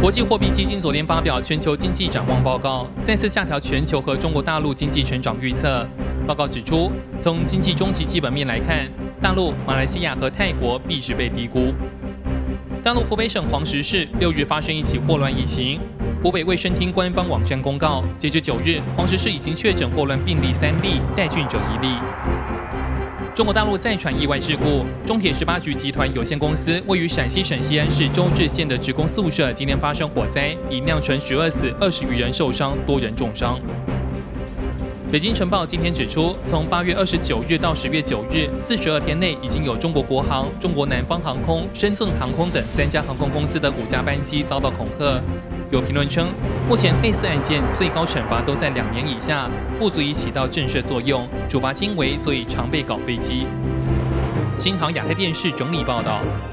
国际货币基金昨天发表全球经济展望报告，再次下调全球和中国大陆经济成长预测。报告指出，从经济中期基本面来看，大陆、马来西亚和泰国必是被低估。大陆湖北省黄石市6日发生一起霍乱疫情。湖北卫生厅官方网站公告，截至9日，黄石市已经确诊霍乱病例3例，带菌者1例。中国大陆再传意外事故，中铁18局集团有限公司位于陕西省西安市周至县的职工宿舍今天发生火灾，已酿成12死，20余人受伤，多人重伤。北京晨报今天指出，从8月29日到10月9日，42天内已经有中国国航、中国南方航空、深圳航空等3家航空公司的5架班机遭到恐吓。有评论称，目前类似案件最高惩罚都在2年以下，不足以起到震慑作用，处罚轻微，所以常被搞飞机。新航亚太电视整理报道。